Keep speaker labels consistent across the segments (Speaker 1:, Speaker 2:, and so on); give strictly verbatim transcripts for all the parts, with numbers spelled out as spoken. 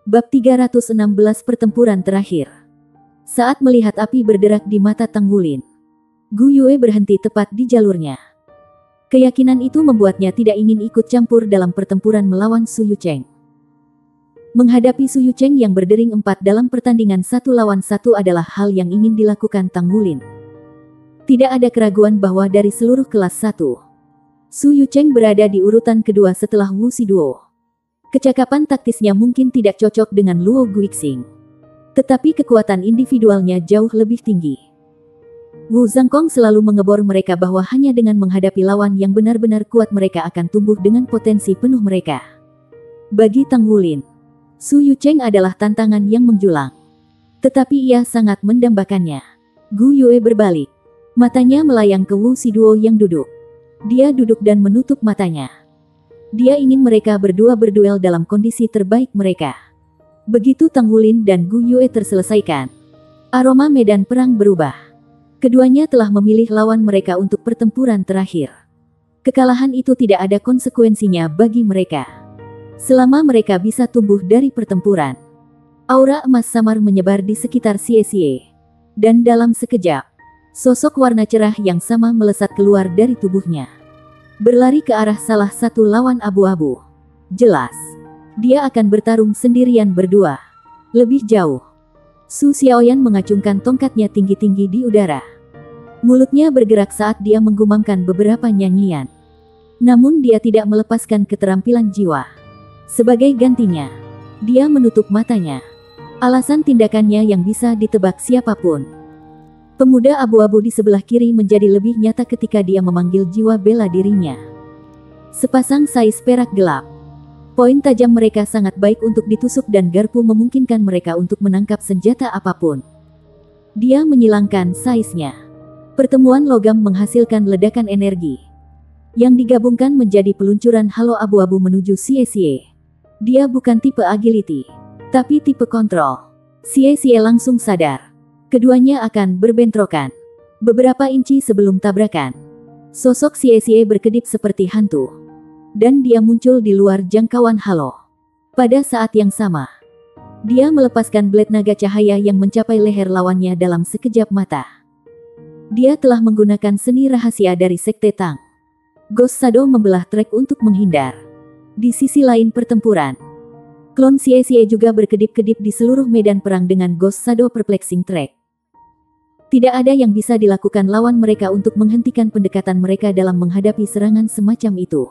Speaker 1: Bab tiga ratus enam belas Pertempuran Terakhir. Saat melihat api berderak di mata Tang Wulin, Gu Yue berhenti tepat di jalurnya. Keyakinan itu membuatnya tidak ingin ikut campur dalam pertempuran melawan Su Yucheng. Menghadapi Su Yucheng yang berdering empat dalam pertandingan satu lawan satu adalah hal yang ingin dilakukan Tang Wulin. Tidak ada keraguan bahwa dari seluruh kelas satu, Su Yucheng berada di urutan kedua setelah Wu Siduo. Kecakapan taktisnya mungkin tidak cocok dengan Luo Guixing, tetapi kekuatan individualnya jauh lebih tinggi. Wu Zhangkong selalu mengebor mereka bahwa hanya dengan menghadapi lawan yang benar-benar kuat mereka akan tumbuh dengan potensi penuh mereka. Bagi Tang Wulin, Su Yucheng adalah tantangan yang menjulang, tetapi ia sangat mendambakannya. Gu Yue berbalik, matanya melayang ke Wu Siduo yang duduk. Dia duduk dan menutup matanya. Dia ingin mereka berdua berduel dalam kondisi terbaik mereka. Begitu Tang Wulin dan Gu Yue terselesaikan, aroma medan perang berubah. Keduanya telah memilih lawan mereka untuk pertempuran terakhir. Kekalahan itu tidak ada konsekuensinya bagi mereka, selama mereka bisa tumbuh dari pertempuran. Aura emas samar menyebar di sekitar Xie Xie, dan dalam sekejap, sosok warna cerah yang sama melesat keluar dari tubuhnya, berlari ke arah salah satu lawan abu-abu. Jelas, dia akan bertarung sendirian berdua. Lebih jauh, Su Xiaoyan mengacungkan tongkatnya tinggi-tinggi di udara. Mulutnya bergerak saat dia menggumamkan beberapa nyanyian. Namun dia tidak melepaskan keterampilan jiwa. Sebagai gantinya, dia menutup matanya. Alasan tindakannya yang bisa ditebak siapapun. Pemuda abu-abu di sebelah kiri menjadi lebih nyata ketika dia memanggil jiwa bela dirinya. Sepasang sais perak gelap. Poin tajam mereka sangat baik untuk ditusuk dan garpu memungkinkan mereka untuk menangkap senjata apapun. Dia menyilangkan saisnya. Pertemuan logam menghasilkan ledakan energi, yang digabungkan menjadi peluncuran halo abu-abu menuju Xie Xie. Dia bukan tipe agility, tapi tipe kontrol. Xie Xie langsung sadar. Keduanya akan berbentrokan. Beberapa inci sebelum tabrakan, sosok Xie Xie berkedip seperti hantu, dan dia muncul di luar jangkauan halo. Pada saat yang sama, dia melepaskan blade naga cahaya yang mencapai leher lawannya dalam sekejap mata. Dia telah menggunakan seni rahasia dari Sekte Tang. Ghost Shadow membelah trek untuk menghindar. Di sisi lain pertempuran, klon Xie Xie juga berkedip-kedip di seluruh medan perang dengan Ghost Shadow Perplexing Track. Tidak ada yang bisa dilakukan lawan mereka untuk menghentikan pendekatan mereka dalam menghadapi serangan semacam itu.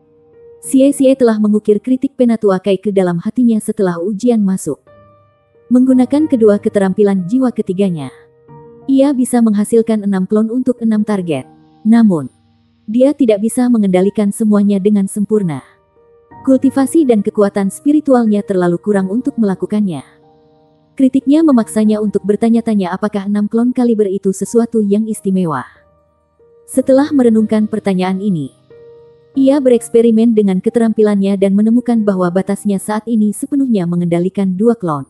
Speaker 1: Xie Xie telah mengukir kritik Penatua Kai ke dalam hatinya setelah ujian masuk. Menggunakan kedua keterampilan jiwa ketiganya, ia bisa menghasilkan enam klon untuk enam target. Namun, dia tidak bisa mengendalikan semuanya dengan sempurna. Kultivasi dan kekuatan spiritualnya terlalu kurang untuk melakukannya. Kritiknya memaksanya untuk bertanya-tanya apakah enam klon kaliber itu sesuatu yang istimewa. Setelah merenungkan pertanyaan ini, ia bereksperimen dengan keterampilannya dan menemukan bahwa batasnya saat ini sepenuhnya mengendalikan dua klon.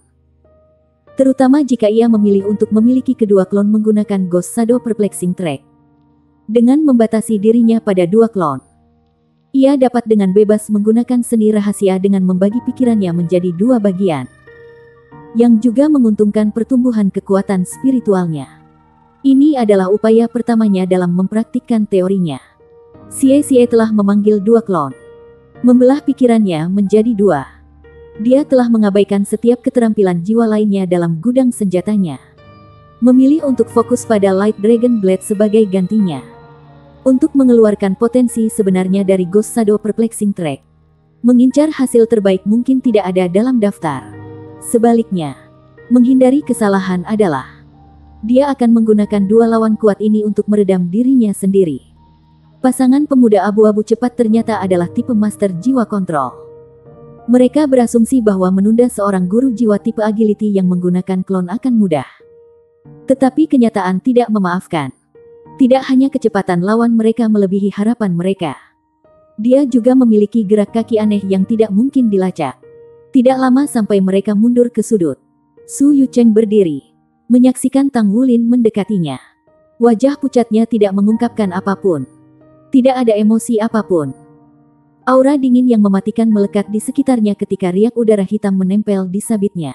Speaker 1: Terutama jika ia memilih untuk memiliki kedua klon menggunakan Ghost Shadow Perplexing Track. Dengan membatasi dirinya pada dua klon, ia dapat dengan bebas menggunakan seni rahasia dengan membagi pikirannya menjadi dua bagian, yang juga menguntungkan pertumbuhan kekuatan spiritualnya. Ini adalah upaya pertamanya dalam mempraktikkan teorinya. Xie Xie telah memanggil dua klon, membelah pikirannya menjadi dua. Dia telah mengabaikan setiap keterampilan jiwa lainnya dalam gudang senjatanya, memilih untuk fokus pada Light Dragon Blade sebagai gantinya. Untuk mengeluarkan potensi sebenarnya dari Ghost Shadow Perplexing Track, mengincar hasil terbaik mungkin tidak ada dalam daftar. Sebaliknya, menghindari kesalahan adalah, dia akan menggunakan dua lawan kuat ini untuk meredam dirinya sendiri. Pasangan pemuda abu-abu cepat ternyata adalah tipe master jiwa kontrol. Mereka berasumsi bahwa menunda seorang guru jiwa tipe agility yang menggunakan klon akan mudah. Tetapi kenyataan tidak memaafkan. Tidak hanya kecepatan lawan mereka melebihi harapan mereka, dia juga memiliki gerak kaki aneh yang tidak mungkin dilacak. Tidak lama sampai mereka mundur ke sudut. Su Yucheng berdiri, menyaksikan Tang Wulin mendekatinya. Wajah pucatnya tidak mengungkapkan apapun. Tidak ada emosi apapun. Aura dingin yang mematikan melekat di sekitarnya ketika riak udara hitam menempel di sabitnya.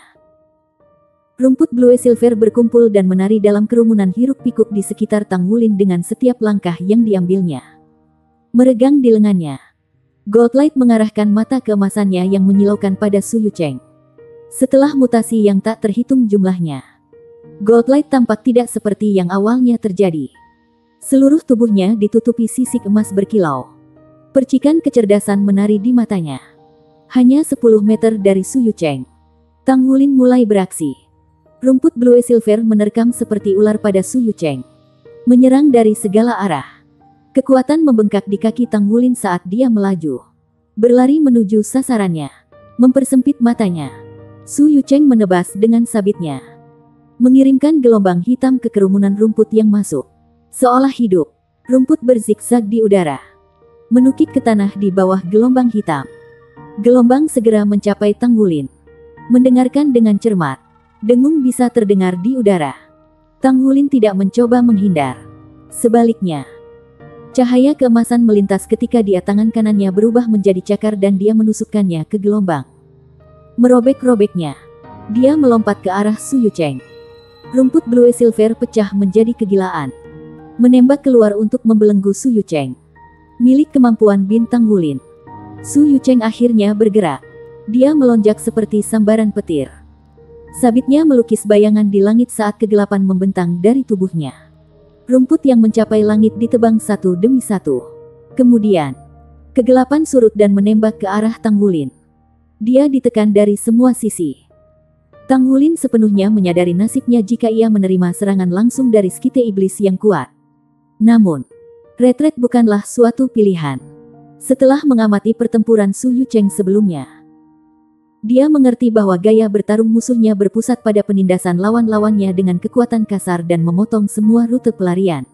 Speaker 1: Rumput Blue Silver berkumpul dan menari dalam kerumunan hiruk-pikuk di sekitar Tang Wulin dengan setiap langkah yang diambilnya. Meregang di lengannya, Goldlight mengarahkan mata keemasannya yang menyilaukan pada Su Yucheng. Setelah mutasi yang tak terhitung jumlahnya, Goldlight tampak tidak seperti yang awalnya terjadi. Seluruh tubuhnya ditutupi sisik emas berkilau. Percikan kecerdasan menari di matanya. Hanya sepuluh meter dari Su Yucheng, Tang Wulin mulai beraksi. Rumput Blue Silver menerkam seperti ular pada Su Yucheng, menyerang dari segala arah. Kekuatan membengkak di kaki Tang Wulin saat dia melaju, berlari menuju sasarannya, mempersempit matanya. Su Yucheng menebas dengan sabitnya, mengirimkan gelombang hitam ke kerumunan rumput yang masuk. Seolah hidup, rumput berzigzag di udara, menukik ke tanah di bawah gelombang hitam. Gelombang segera mencapai Tang Wulin. Mendengarkan dengan cermat, dengung bisa terdengar di udara. Tang Wulin tidak mencoba menghindar. Sebaliknya, cahaya keemasan melintas ketika dia tangan kanannya berubah menjadi cakar dan dia menusukkannya ke gelombang. Merobek-robeknya, dia melompat ke arah Su Yucheng. Rumput Blue Silver pecah menjadi kegilaan, menembak keluar untuk membelenggu Su Yucheng, milik kemampuan bintang Wulin. Su Yucheng akhirnya bergerak. Dia melonjak seperti sambaran petir. Sabitnya melukis bayangan di langit saat kegelapan membentang dari tubuhnya. Rumput yang mencapai langit ditebang satu demi satu. Kemudian, kegelapan surut dan menembak ke arah Tang Wulin. Dia ditekan dari semua sisi. Tang Wulin sepenuhnya menyadari nasibnya jika ia menerima serangan langsung dari sekte iblis yang kuat. Namun, retret bukanlah suatu pilihan. Setelah mengamati pertempuran Su Yucheng sebelumnya, dia mengerti bahwa gaya bertarung musuhnya berpusat pada penindasan lawan-lawannya dengan kekuatan kasar dan memotong semua rute pelarian.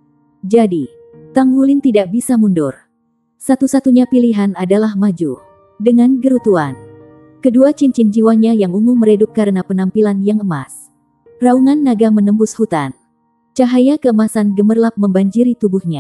Speaker 1: Jadi, Tang Wulin tidak bisa mundur. Satu-satunya pilihan adalah maju. Dengan gerutuan, kedua cincin jiwanya yang ungu meredup karena penampilan yang emas. Raungan naga menembus hutan. Cahaya keemasan gemerlap membanjiri tubuhnya.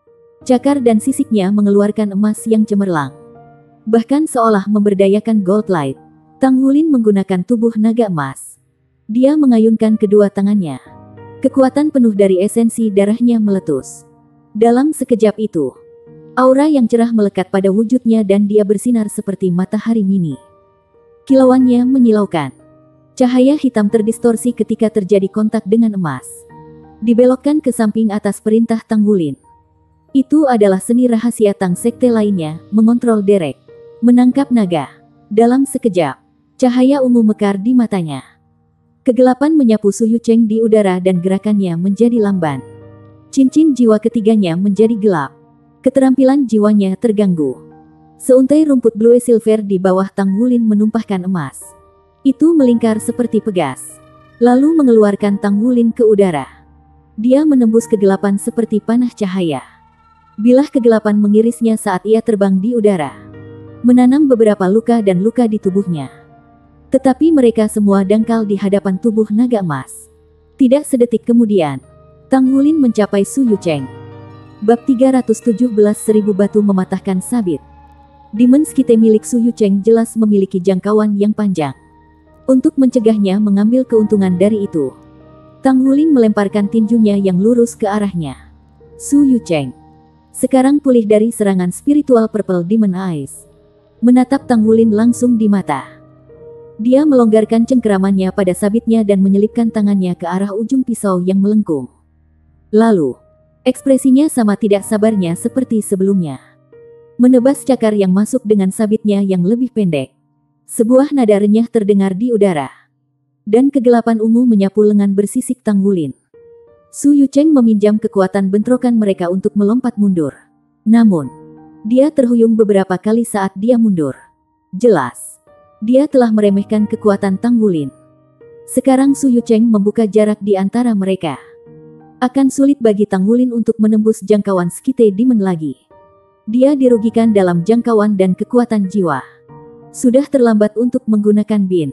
Speaker 1: Cakar dan sisiknya mengeluarkan emas yang cemerlang, bahkan seolah memberdayakan Goldlight. Tang Wulin menggunakan tubuh naga emas. Dia mengayunkan kedua tangannya. Kekuatan penuh dari esensi darahnya meletus. Dalam sekejap itu, aura yang cerah melekat pada wujudnya dan dia bersinar seperti matahari mini. Kilauannya menyilaukan. Cahaya hitam terdistorsi ketika terjadi kontak dengan emas. Dibelokkan ke samping atas perintah Tang Wulin. Itu adalah seni rahasia Tang Sekte lainnya, mengontrol derek, menangkap naga. Dalam sekejap, cahaya ungu mekar di matanya. Kegelapan menyapu Su Yucheng di udara dan gerakannya menjadi lamban. Cincin jiwa ketiganya menjadi gelap. Keterampilan jiwanya terganggu. Seuntai rumput Blue Silver di bawah Tang Wulin menumpahkan emas. Itu melingkar seperti pegas, lalu mengeluarkan Tang Wulin ke udara. Dia menembus kegelapan seperti panah cahaya. Bilah kegelapan mengirisnya saat ia terbang di udara, menanam beberapa luka dan luka di tubuhnya. Tetapi mereka semua dangkal di hadapan tubuh naga emas. Tidak sedetik kemudian, Tang Wulin mencapai Su Yucheng. Bab tiga ratus tujuh belas Seribu batu mematahkan sabit. Demon Sekte milik Su Yucheng jelas memiliki jangkauan yang panjang. Untuk mencegahnya mengambil keuntungan dari itu, Tang Wulin melemparkan tinjunya yang lurus ke arahnya. Su Yucheng sekarang pulih dari serangan spiritual Purple Demon Eyes, menatap Tang Wulin langsung di mata. Dia melonggarkan cengkeramannya pada sabitnya dan menyelipkan tangannya ke arah ujung pisau yang melengkung. Lalu, ekspresinya sama tidak sabarnya seperti sebelumnya. Menebas cakar yang masuk dengan sabitnya yang lebih pendek. Sebuah nada renyah terdengar di udara. Dan kegelapan ungu menyapu lengan bersisik Tang Wulin. Su Yucheng meminjam kekuatan bentrokan mereka untuk melompat mundur. Namun, dia terhuyung beberapa kali saat dia mundur. Jelas, dia telah meremehkan kekuatan Tang Wulin. Sekarang Su Yucheng membuka jarak di antara mereka. Akan sulit bagi Tang Wulin untuk menembus jangkauan Sekte Demon lagi. Dia dirugikan dalam jangkauan dan kekuatan jiwa. Sudah terlambat untuk menggunakan bin.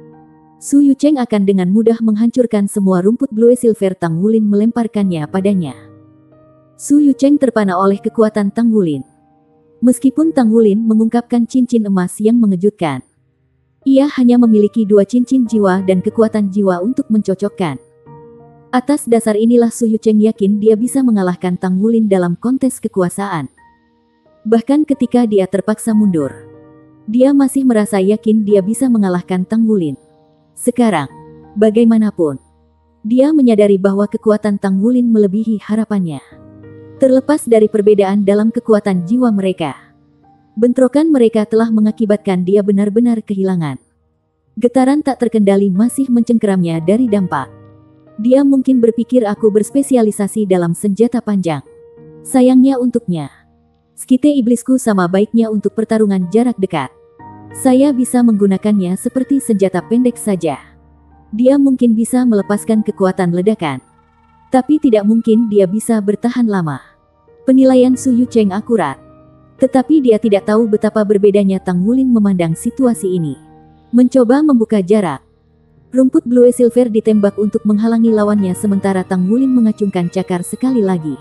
Speaker 1: Su Yucheng akan dengan mudah menghancurkan semua rumput Blue Silver Tang Wulin melemparkannya padanya. Su Yucheng terpana oleh kekuatan Tang Wulin. Meskipun Tang Wulin mengungkapkan cincin emas yang mengejutkan, ia hanya memiliki dua cincin jiwa dan kekuatan jiwa untuk mencocokkan. Atas dasar inilah Su Yucheng yakin dia bisa mengalahkan Tang Wulin dalam kontes kekuasaan. Bahkan ketika dia terpaksa mundur, dia masih merasa yakin dia bisa mengalahkan Tang Wulin. Sekarang, bagaimanapun, dia menyadari bahwa kekuatan Tang Wulin melebihi harapannya. Terlepas dari perbedaan dalam kekuatan jiwa mereka, bentrokan mereka telah mengakibatkan dia benar-benar kehilangan. Getaran tak terkendali masih mencengkeramnya dari dampak. Dia mungkin berpikir aku berspesialisasi dalam senjata panjang. Sayangnya untuknya, skite iblisku sama baiknya untuk pertarungan jarak dekat. Saya bisa menggunakannya seperti senjata pendek saja. Dia mungkin bisa melepaskan kekuatan ledakan, tapi tidak mungkin dia bisa bertahan lama. Penilaian Su Yucheng akurat, tetapi dia tidak tahu betapa berbedanya Tang Wulin memandang situasi ini. Mencoba membuka jarak, rumput Blue Silver ditembak untuk menghalangi lawannya sementara Tang Wulin mengacungkan cakar sekali lagi.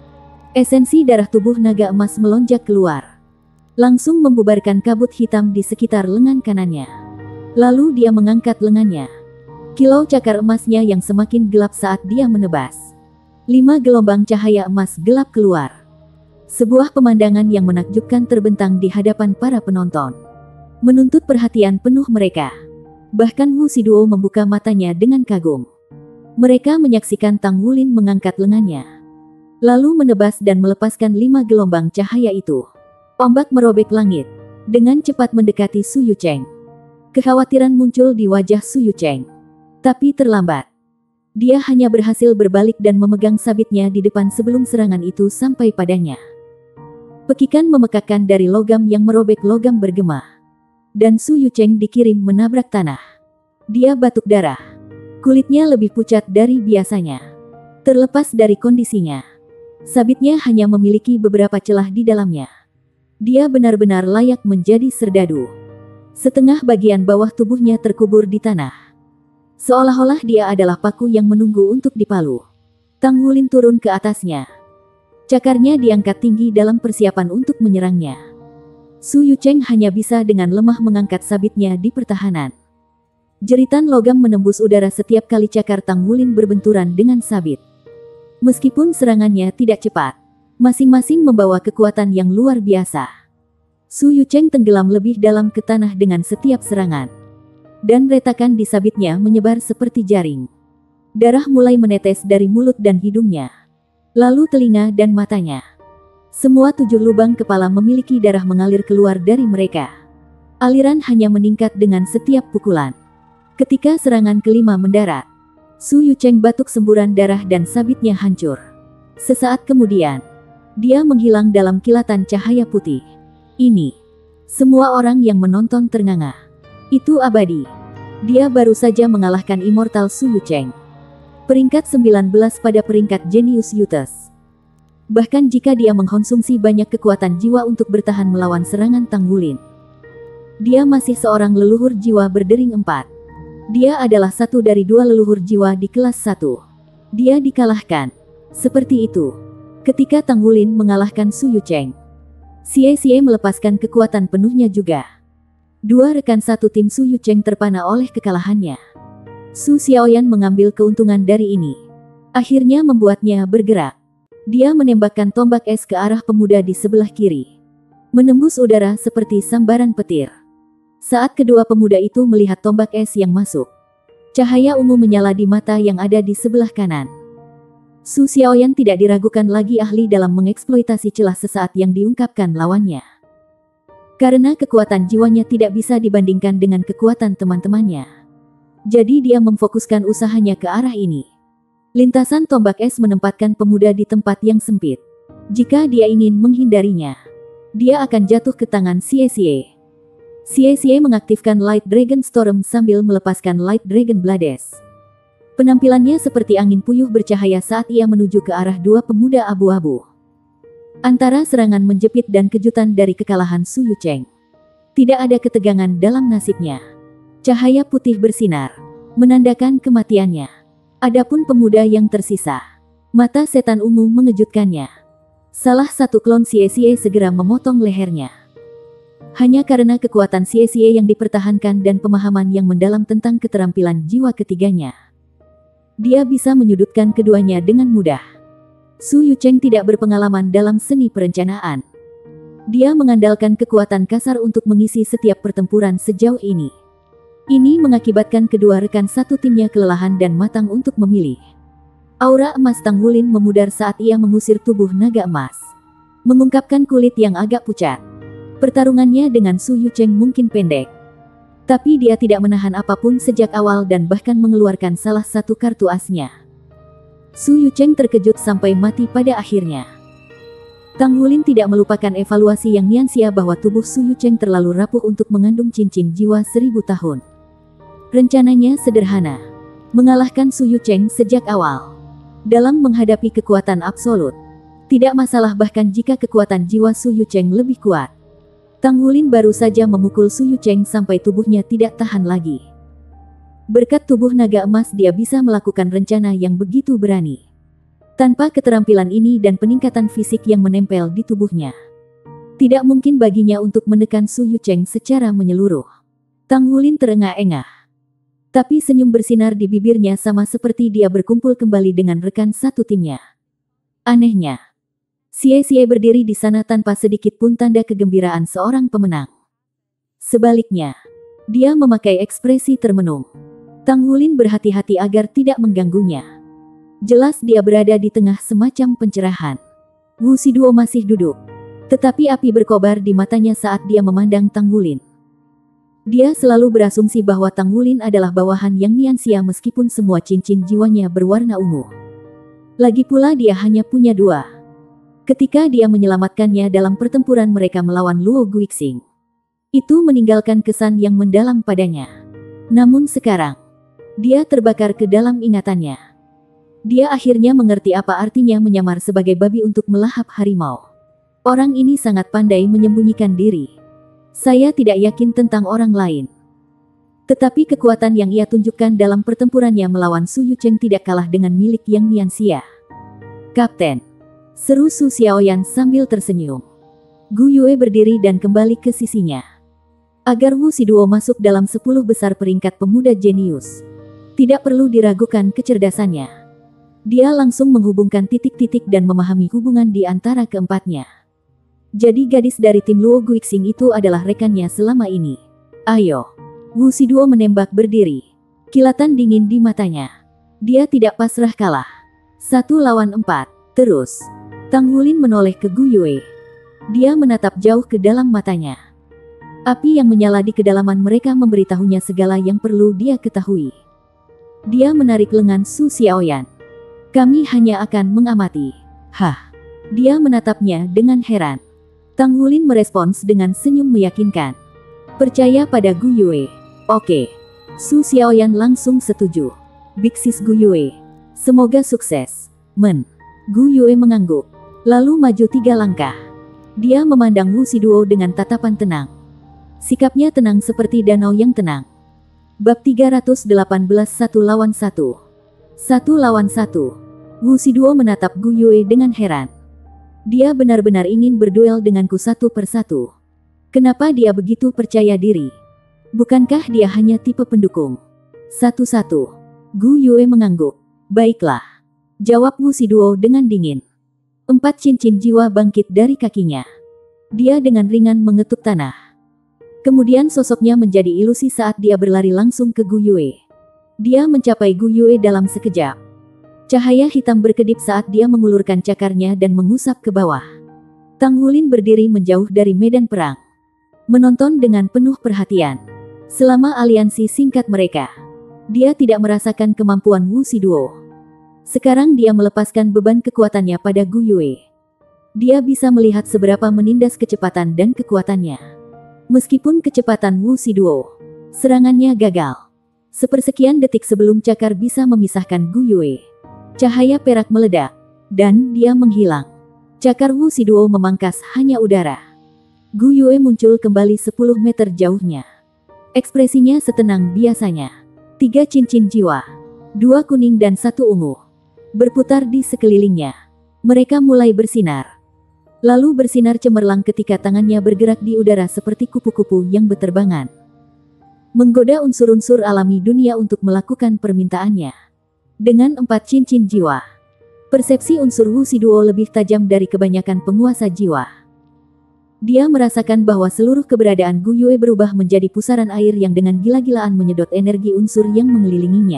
Speaker 1: Esensi darah tubuh naga emas melonjak keluar, langsung membubarkan kabut hitam di sekitar lengan kanannya. Lalu dia mengangkat lengannya. Kilau cakar emasnya yang semakin gelap saat dia menebas. Lima gelombang cahaya emas gelap keluar. Sebuah pemandangan yang menakjubkan terbentang di hadapan para penonton, menuntut perhatian penuh mereka. Bahkan Wu Shiduo membuka matanya dengan kagum. Mereka menyaksikan Tang Wulin mengangkat lengannya, lalu menebas dan melepaskan lima gelombang cahaya itu. Ombak merobek langit, dengan cepat mendekati Su Yucheng. Kekhawatiran muncul di wajah Su Yucheng. Tapi terlambat. Dia hanya berhasil berbalik dan memegang sabitnya di depan sebelum serangan itu sampai padanya. Pekikan memekakkan dari logam yang merobek logam bergema. Dan Su Yucheng dikirim menabrak tanah. Dia batuk darah. Kulitnya lebih pucat dari biasanya. Terlepas dari kondisinya, sabitnya hanya memiliki beberapa celah di dalamnya. Dia benar-benar layak menjadi serdadu. Setengah bagian bawah tubuhnya terkubur di tanah. Seolah-olah dia adalah paku yang menunggu untuk dipalu. Tang Wulin turun ke atasnya. Cakarnya diangkat tinggi dalam persiapan untuk menyerangnya. Su Yucheng hanya bisa dengan lemah mengangkat sabitnya di pertahanan. Jeritan logam menembus udara setiap kali cakar Tang Wulin berbenturan dengan sabit. Meskipun serangannya tidak cepat, masing-masing membawa kekuatan yang luar biasa. Su Yucheng tenggelam lebih dalam ke tanah dengan setiap serangan. Dan retakan di sabitnya menyebar seperti jaring. Darah mulai menetes dari mulut dan hidungnya, lalu telinga dan matanya. Semua tujuh lubang kepala memiliki darah mengalir keluar dari mereka. Aliran hanya meningkat dengan setiap pukulan. Ketika serangan kelima mendarat, Su Yucheng batuk semburan darah dan sabitnya hancur. Sesaat kemudian, dia menghilang dalam kilatan cahaya putih. Ini, semua orang yang menonton ternganga. Itu abadi. Dia baru saja mengalahkan Immortal Su Yucheng. Peringkat sembilan belas pada peringkat Genius Youths. Bahkan jika dia mengkonsumsi banyak kekuatan jiwa untuk bertahan melawan serangan Tang Wulin, dia masih seorang leluhur jiwa berdering empat. Dia adalah satu dari dua leluhur jiwa di kelas satu. Dia dikalahkan. Seperti itu, ketika Tang Wulin mengalahkan Su Yucheng, Xie Xie melepaskan kekuatan penuhnya juga. Dua rekan satu tim Su Yucheng terpana oleh kekalahannya. Su Xiaoyan mengambil keuntungan dari ini. Akhirnya membuatnya bergerak. Dia menembakkan tombak es ke arah pemuda di sebelah kiri, menembus udara seperti sambaran petir. Saat kedua pemuda itu melihat tombak es yang masuk, cahaya ungu menyala di mata yang ada di sebelah kanan. Su Xiaoyan tidak diragukan lagi ahli dalam mengeksploitasi celah sesaat yang diungkapkan lawannya. Karena kekuatan jiwanya tidak bisa dibandingkan dengan kekuatan teman-temannya, jadi dia memfokuskan usahanya ke arah ini. Lintasan tombak es menempatkan pemuda di tempat yang sempit. Jika dia ingin menghindarinya, dia akan jatuh ke tangan Xie Xie. Xie Xie mengaktifkan Light Dragon Storm sambil melepaskan Light Dragon Blades. Penampilannya seperti angin puyuh bercahaya saat ia menuju ke arah dua pemuda abu-abu. Antara serangan menjepit dan kejutan dari kekalahan Su Yucheng, tidak ada ketegangan dalam nasibnya. Cahaya putih bersinar, menandakan kematiannya. Adapun pemuda yang tersisa, mata setan ungu mengejutkannya. Salah satu klon Xie Xie segera memotong lehernya. Hanya karena kekuatan Xie Xie yang dipertahankan dan pemahaman yang mendalam tentang keterampilan jiwa ketiganya, dia bisa menyudutkan keduanya dengan mudah. Su Yucheng tidak berpengalaman dalam seni perencanaan. Dia mengandalkan kekuatan kasar untuk mengisi setiap pertempuran sejauh ini. Ini mengakibatkan kedua rekan satu timnya kelelahan dan matang untuk memilih. Aura emas Tang Wulin memudar saat ia mengusir tubuh naga emas, mengungkapkan kulit yang agak pucat. Pertarungannya dengan Su Yucheng mungkin pendek, tapi dia tidak menahan apapun sejak awal dan bahkan mengeluarkan salah satu kartu asnya. Su Yucheng terkejut sampai mati pada akhirnya. Tang Wulin tidak melupakan evaluasi yang Nianxia bahwa tubuh Su Yucheng terlalu rapuh untuk mengandung cincin jiwa seribu tahun. Rencananya sederhana, mengalahkan Su Yucheng sejak awal. Dalam menghadapi kekuatan absolut, tidak masalah bahkan jika kekuatan jiwa Su Yucheng lebih kuat. Tang Wulin baru saja memukul Su Yucheng sampai tubuhnya tidak tahan lagi. Berkat tubuh naga emas dia bisa melakukan rencana yang begitu berani. Tanpa keterampilan ini dan peningkatan fisik yang menempel di tubuhnya, tidak mungkin baginya untuk menekan Su Yucheng secara menyeluruh. Tang Wulin terengah-engah. Tapi senyum bersinar di bibirnya sama seperti dia berkumpul kembali dengan rekan satu timnya. Anehnya, Xie Xie berdiri di sana tanpa sedikit pun tanda kegembiraan seorang pemenang. Sebaliknya, dia memakai ekspresi termenung. Tang Wulin berhati-hati agar tidak mengganggunya. Jelas dia berada di tengah semacam pencerahan. Wu Siduo masih duduk, tetapi api berkobar di matanya saat dia memandang Tang Wulin. Dia selalu berasumsi bahwa Tang Wulin adalah bawahan yang Nianxia meskipun semua cincin jiwanya berwarna ungu. Lagi pula dia hanya punya dua. Ketika dia menyelamatkannya dalam pertempuran mereka melawan Luo Guixing, itu meninggalkan kesan yang mendalam padanya. Namun sekarang, dia terbakar ke dalam ingatannya. Dia akhirnya mengerti apa artinya menyamar sebagai babi untuk melahap harimau. Orang ini sangat pandai menyembunyikan diri. Saya tidak yakin tentang orang lain. Tetapi kekuatan yang ia tunjukkan dalam pertempurannya melawan Su Yucheng tidak kalah dengan milik yang Nianxia. Kapten, seru Su Xiaoyan sambil tersenyum. Gu Yue berdiri dan kembali ke sisinya. Agar Wu Siduo masuk dalam sepuluh besar peringkat pemuda jenius, tidak perlu diragukan kecerdasannya. Dia langsung menghubungkan titik-titik dan memahami hubungan di antara keempatnya. Jadi gadis dari tim Luo Guixing itu adalah rekannya selama ini. Ayo. Wu Siduo menembak berdiri. Kilatan dingin di matanya. Dia tidak pasrah kalah. Satu lawan empat. Terus. Tang Wulin menoleh ke Gu Yue. Dia menatap jauh ke dalam matanya. Api yang menyala di kedalaman mereka memberitahunya segala yang perlu dia ketahui. Dia menarik lengan Su Xiaoyan. Kami hanya akan mengamati. Hah. Dia menatapnya dengan heran. Tang Wulin merespons dengan senyum meyakinkan. Percaya pada Gu Yue. Oke. Su Xiaoyan langsung setuju. Big Sis Gu Yue. Semoga sukses. Men. Gu Yue mengangguk. Lalu maju tiga langkah. Dia memandang Wu Siduo dengan tatapan tenang. Sikapnya tenang seperti danau yang tenang. Bab tiga ratus delapan belas Satu lawan satu. Satu lawan satu. Wu Siduo menatap Gu Yue dengan heran. Dia benar-benar ingin berduel denganku satu persatu. Kenapa dia begitu percaya diri? Bukankah dia hanya tipe pendukung? Satu-satu. Gu Yue mengangguk. Baiklah. Jawab Wu Siduo dengan dingin. Empat cincin jiwa bangkit dari kakinya. Dia dengan ringan mengetuk tanah. Kemudian sosoknya menjadi ilusi saat dia berlari langsung ke Gu Yue. Dia mencapai Gu Yue dalam sekejap. Cahaya hitam berkedip saat dia mengulurkan cakarnya dan mengusap ke bawah. Tang Wulin berdiri menjauh dari medan perang, menonton dengan penuh perhatian. Selama aliansi singkat mereka, dia tidak merasakan kemampuan Wu Siduo. Sekarang dia melepaskan beban kekuatannya pada Gu Yue. Dia bisa melihat seberapa menindas kecepatan dan kekuatannya. Meskipun kecepatan Wu Siduo, serangannya gagal. Sepersekian detik sebelum cakar bisa memisahkan Gu Yue, cahaya perak meledak, dan dia menghilang. Cakar Wu Siduo memangkas hanya udara. Gu Yue muncul kembali sepuluh meter jauhnya. Ekspresinya setenang biasanya. Tiga cincin jiwa, dua kuning dan satu ungu, berputar di sekelilingnya. Mereka mulai bersinar. lalu bersinar cemerlang ketika tangannya bergerak di udara seperti kupu-kupu yang berterbangan, menggoda unsur-unsur alami dunia untuk melakukan permintaannya. Dengan empat cincin jiwa, persepsi unsur Wu Shiduo lebih tajam dari kebanyakan penguasa jiwa. Dia merasakan bahwa seluruh keberadaan Gu Yue berubah menjadi pusaran air yang dengan gila-gilaan menyedot energi unsur yang mengelilinginya.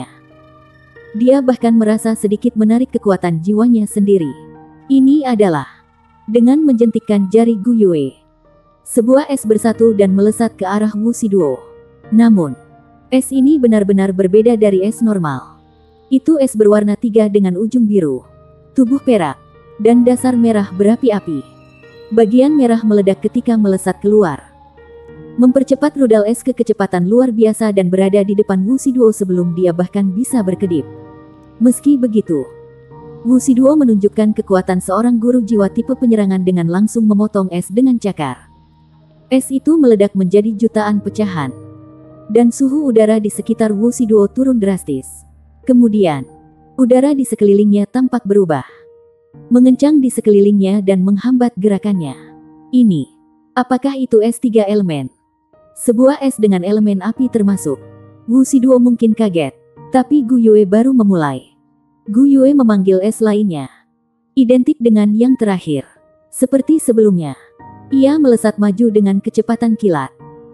Speaker 1: Dia bahkan merasa sedikit menarik kekuatan jiwanya sendiri. Ini adalah dengan menjentikkan jari Gu Yue, sebuah es bersatu dan melesat ke arah Wu Shiduo. Namun, es ini benar-benar berbeda dari es normal. Itu es berwarna tiga dengan ujung biru, tubuh perak, dan dasar merah berapi-api. Bagian merah meledak ketika melesat keluar, mempercepat rudal es ke kecepatan luar biasa dan berada di depan Wu Shiduo sebelum dia bahkan bisa berkedip. Meski begitu, Wu Shiduo menunjukkan kekuatan seorang guru jiwa tipe penyerangan dengan langsung memotong es dengan cakar. Es itu meledak menjadi jutaan pecahan, dan suhu udara di sekitar Wu Shiduo turun drastis. Kemudian, udara di sekelilingnya tampak berubah, mengencang di sekelilingnya dan menghambat gerakannya. Ini, apakah itu es tiga elemen? Sebuah es dengan elemen api termasuk. Wu Shiduo mungkin kaget, tapi Gu Yue baru memulai. Gu Yue memanggil es lainnya, identik dengan yang terakhir. Seperti sebelumnya, ia melesat maju dengan kecepatan kilat.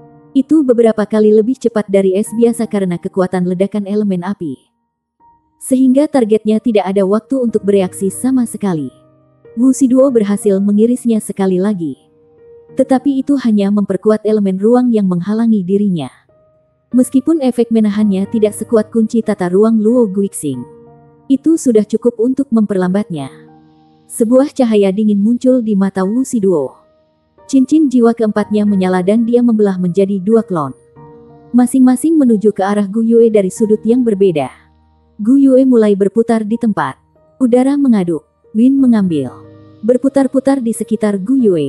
Speaker 1: Itu beberapa kali lebih cepat dari es biasa karena kekuatan ledakan elemen api, sehingga targetnya tidak ada waktu untuk bereaksi sama sekali. Wu Shiduo berhasil mengirisnya sekali lagi, tetapi itu hanya memperkuat elemen ruang yang menghalangi dirinya. Meskipun efek menahannya tidak sekuat kunci tata ruang Luo Guixing, itu sudah cukup untuk memperlambatnya. Sebuah cahaya dingin muncul di mata Wu Shiduo. Cincin jiwa keempatnya menyala dan dia membelah menjadi dua klon, masing-masing menuju ke arah Gu Yue dari sudut yang berbeda. Gu Yue mulai berputar di tempat. Udara mengaduk, wind mengambil, berputar-putar di sekitar Gu Yue.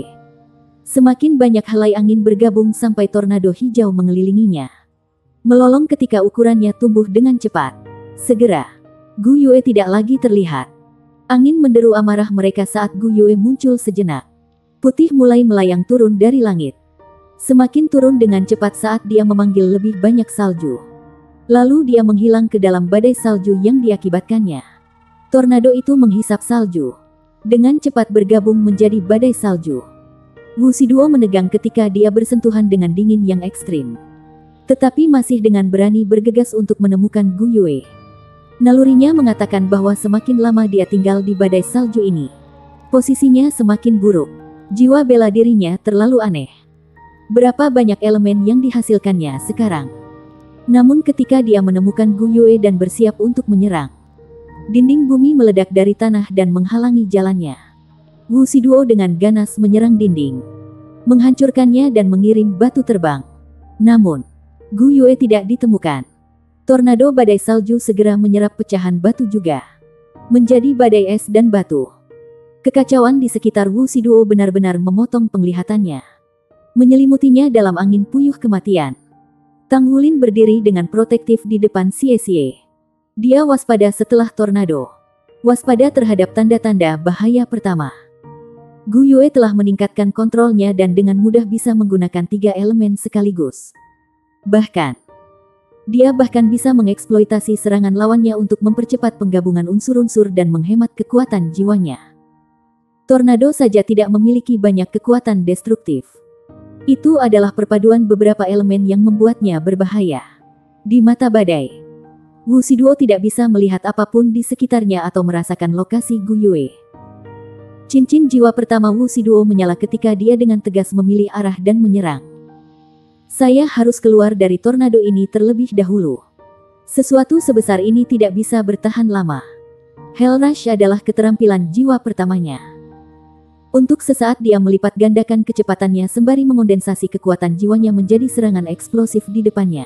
Speaker 1: Semakin banyak helai angin bergabung sampai tornado hijau mengelilinginya, melolong ketika ukurannya tumbuh dengan cepat. Segera, Gu Yue tidak lagi terlihat. Angin menderu amarah mereka saat Gu Yue muncul sejenak. Putih mulai melayang turun dari langit, semakin turun dengan cepat saat dia memanggil lebih banyak salju. Lalu dia menghilang ke dalam badai salju yang diakibatkannya. Tornado itu menghisap salju, dengan cepat bergabung menjadi badai salju. Wu Shiduo menegang ketika dia bersentuhan dengan dingin yang ekstrim, tetapi masih dengan berani bergegas untuk menemukan Gu Yue. Nalurinya mengatakan bahwa semakin lama dia tinggal di badai salju ini, posisinya semakin buruk. Jiwa bela dirinya terlalu aneh. Berapa banyak elemen yang dihasilkannya sekarang? Namun ketika dia menemukan Gu Yue dan bersiap untuk menyerang, dinding bumi meledak dari tanah dan menghalangi jalannya. Wu Shiduo dengan ganas menyerang dinding, menghancurkannya dan mengirim batu terbang. Namun, Gu Yue tidak ditemukan. Tornado badai salju segera menyerap pecahan batu juga, menjadi badai es dan batu. Kekacauan di sekitar Wu Shiduo benar-benar memotong penglihatannya, menyelimutinya dalam angin puyuh kematian. Tang Wulin berdiri dengan protektif di depan Xie Xie. Dia waspada setelah tornado, waspada terhadap tanda-tanda bahaya pertama. Gu Yue telah meningkatkan kontrolnya dan dengan mudah bisa menggunakan tiga elemen sekaligus. Bahkan, dia bahkan bisa mengeksploitasi serangan lawannya untuk mempercepat penggabungan unsur-unsur dan menghemat kekuatan jiwanya. Tornado saja tidak memiliki banyak kekuatan destruktif. Itu adalah perpaduan beberapa elemen yang membuatnya berbahaya. Di mata badai, Wu Shiduo tidak bisa melihat apapun di sekitarnya atau merasakan lokasi Gu Yue. Cincin jiwa pertama Wu Shiduo menyala ketika dia dengan tegas memilih arah dan menyerang. Saya harus keluar dari tornado ini terlebih dahulu. Sesuatu sebesar ini tidak bisa bertahan lama. Hell Rush adalah keterampilan jiwa pertamanya. Untuk sesaat dia melipat gandakan kecepatannya sembari mengondensasi kekuatan jiwanya menjadi serangan eksplosif di depannya.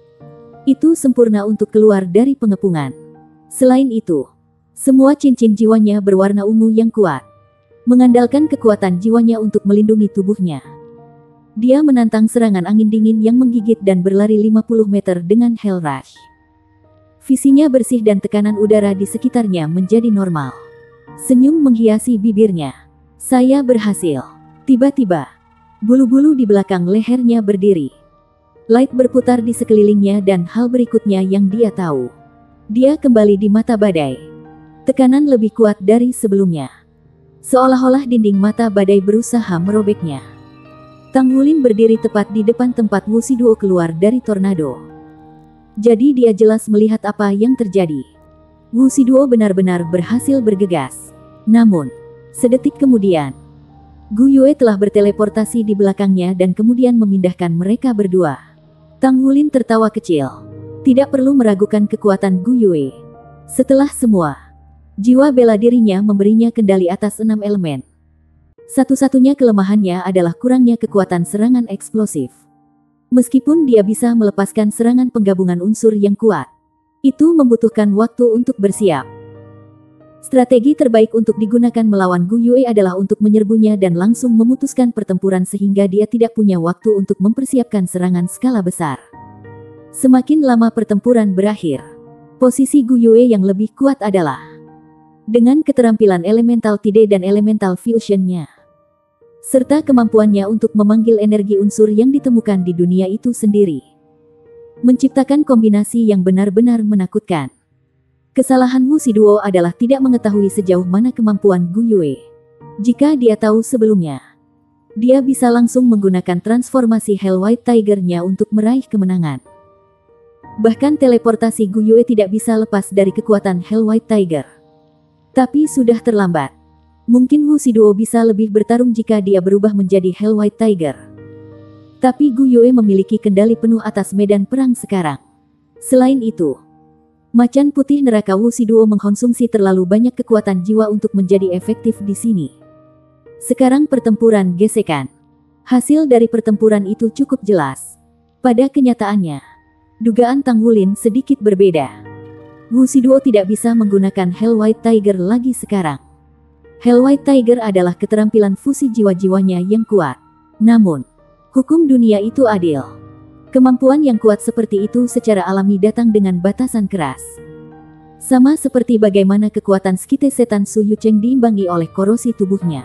Speaker 1: Itu sempurna untuk keluar dari pengepungan. Selain itu, semua cincin jiwanya berwarna ungu yang kuat, mengandalkan kekuatan jiwanya untuk melindungi tubuhnya. Dia menantang serangan angin dingin yang menggigit dan berlari lima puluh meter dengan Hell Rush. Visinya bersih dan tekanan udara di sekitarnya menjadi normal. Senyum menghiasi bibirnya. Saya berhasil. Tiba-tiba, bulu-bulu di belakang lehernya berdiri. Light berputar di sekelilingnya dan hal berikutnya yang dia tahu. Dia kembali di mata badai. Tekanan lebih kuat dari sebelumnya. Seolah-olah dinding mata badai berusaha merobeknya. Tang Wulin berdiri tepat di depan tempat Wu Shiduo keluar dari tornado. Jadi dia jelas melihat apa yang terjadi. Wu Shiduo benar-benar berhasil bergegas. Namun, sedetik kemudian, Gu Yue telah berteleportasi di belakangnya dan kemudian memindahkan mereka berdua. Tang Wulin tertawa kecil. Tidak perlu meragukan kekuatan Gu Yue. Setelah semua, jiwa bela dirinya memberinya kendali atas enam elemen. Satu-satunya kelemahannya adalah kurangnya kekuatan serangan eksplosif. Meskipun dia bisa melepaskan serangan penggabungan unsur yang kuat, itu membutuhkan waktu untuk bersiap. Strategi terbaik untuk digunakan melawan Gu Yue adalah untuk menyerbunya dan langsung memutuskan pertempuran sehingga dia tidak punya waktu untuk mempersiapkan serangan skala besar. Semakin lama pertempuran berakhir, posisi Gu Yue yang lebih kuat adalah dengan keterampilan elemental tide dan elemental fusion-nya, serta kemampuannya untuk memanggil energi unsur yang ditemukan di dunia itu sendiri, menciptakan kombinasi yang benar-benar menakutkan. Kesalahan Wu Shiduo adalah tidak mengetahui sejauh mana kemampuan Gu Yue. Jika dia tahu sebelumnya, dia bisa langsung menggunakan transformasi Hell White Tiger-nya untuk meraih kemenangan. Bahkan teleportasi Gu Yue tidak bisa lepas dari kekuatan Hell White Tiger. Tapi sudah terlambat. Mungkin Wu Shiduo bisa lebih bertarung jika dia berubah menjadi Hell White Tiger. Tapi Gu Yue memiliki kendali penuh atas medan perang sekarang. Selain itu, macan putih neraka Wu Shiduo mengkonsumsi terlalu banyak kekuatan jiwa untuk menjadi efektif di sini. Sekarang pertempuran gesekan. Hasil dari pertempuran itu cukup jelas. Pada kenyataannya, dugaan Tang Wulin sedikit berbeda. Wu Shiduo tidak bisa menggunakan Hell White Tiger lagi sekarang. Hell White Tiger adalah keterampilan fusi jiwa-jiwanya yang kuat. Namun, hukum dunia itu adil. Kemampuan yang kuat seperti itu secara alami datang dengan batasan keras. Sama seperti bagaimana kekuatan skite setan Su Yucheng diimbangi oleh korosi tubuhnya.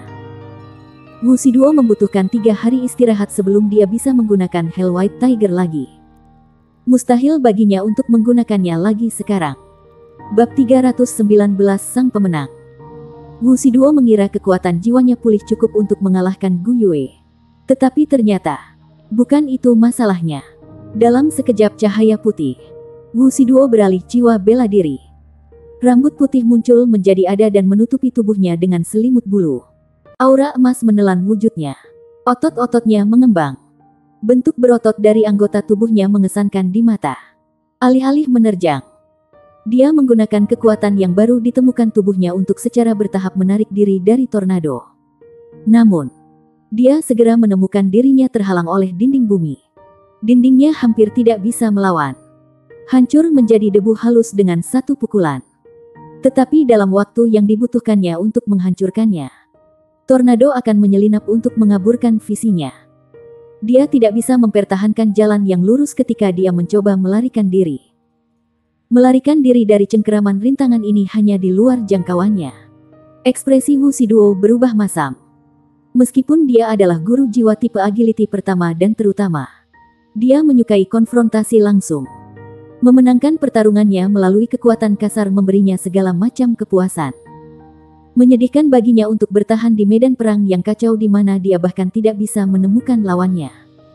Speaker 1: Wu Shiduo membutuhkan tiga hari istirahat sebelum dia bisa menggunakan Hell White Tiger lagi. Mustahil baginya untuk menggunakannya lagi sekarang. Bab tiga ratus sembilan belas Sang Pemenang. Wu Shiduo mengira kekuatan jiwanya pulih cukup untuk mengalahkan Gu Yue. Tetapi ternyata, bukan itu masalahnya. Dalam sekejap cahaya putih, Wu Shiduo beralih jiwa bela diri. Rambut putih muncul menjadi ada dan menutupi tubuhnya dengan selimut bulu. Aura emas menelan wujudnya. Otot-ototnya mengembang. Bentuk berotot dari anggota tubuhnya mengesankan di mata. Alih-alih menerjang, dia menggunakan kekuatan yang baru ditemukan tubuhnya untuk secara bertahap menarik diri dari tornado. Namun, dia segera menemukan dirinya terhalang oleh dinding bumi. Dindingnya hampir tidak bisa melawan. Hancur menjadi debu halus dengan satu pukulan. Tetapi dalam waktu yang dibutuhkannya untuk menghancurkannya, tornado akan menyelinap untuk mengaburkan visinya. Dia tidak bisa mempertahankan jalan yang lurus ketika dia mencoba melarikan diri. Melarikan diri dari cengkeraman rintangan ini hanya di luar jangkauannya. Ekspresi Wu Shiduo berubah masam. Meskipun dia adalah guru jiwa tipe agility pertama dan terutama, dia menyukai konfrontasi langsung. Memenangkan pertarungannya melalui kekuatan kasar memberinya segala macam kepuasan. Menyedihkan baginya untuk bertahan di medan perang yang kacau di mana dia bahkan tidak bisa menemukan lawannya.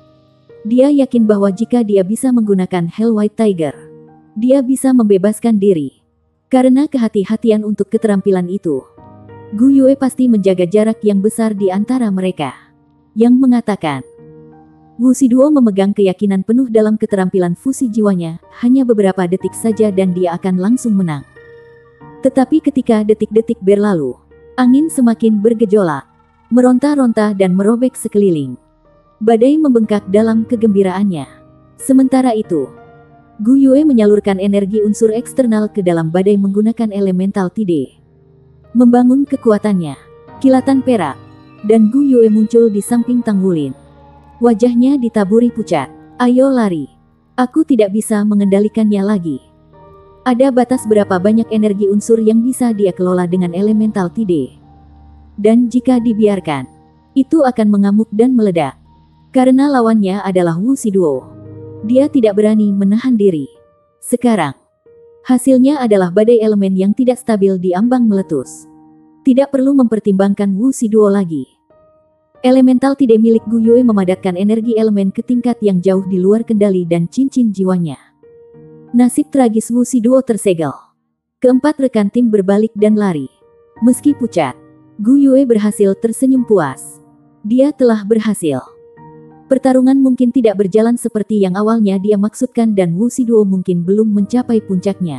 Speaker 1: Dia yakin bahwa jika dia bisa menggunakan Hell White Tiger, dia bisa membebaskan diri. Karena kehati-hatian untuk keterampilan itu, Gu Yue pasti menjaga jarak yang besar di antara mereka. Yang mengatakan, Wu Shiduo memegang keyakinan penuh dalam keterampilan fusi jiwanya, hanya beberapa detik saja dan dia akan langsung menang. Tetapi ketika detik-detik berlalu, angin semakin bergejolak, meronta-ronta dan merobek sekeliling. Badai membengkak dalam kegembiraannya. Sementara itu, Gu Yue menyalurkan energi unsur eksternal ke dalam badai menggunakan elemental tide. Membangun kekuatannya, kilatan perak, dan Gu Yue muncul di samping Tang Wulin. Wajahnya ditaburi pucat. Ayo lari. Aku tidak bisa mengendalikannya lagi. Ada batas berapa banyak energi unsur yang bisa dia kelola dengan elemental tide. Dan jika dibiarkan, itu akan mengamuk dan meledak. Karena lawannya adalah Wu Shiduo. Dia tidak berani menahan diri. Sekarang, hasilnya adalah badai elemen yang tidak stabil di ambang meletus. Tidak perlu mempertimbangkan Wu Shiduo lagi. Elemental tidak milik Gu Yue memadatkan energi elemen ke tingkat yang jauh di luar kendali dan cincin jiwanya. Nasib tragis Wu Shiduo tersegel. Keempat rekan tim berbalik dan lari. Meski pucat, Gu Yue berhasil tersenyum puas. Dia telah berhasil. Pertarungan mungkin tidak berjalan seperti yang awalnya dia maksudkan dan Wu Shiduo mungkin belum mencapai puncaknya.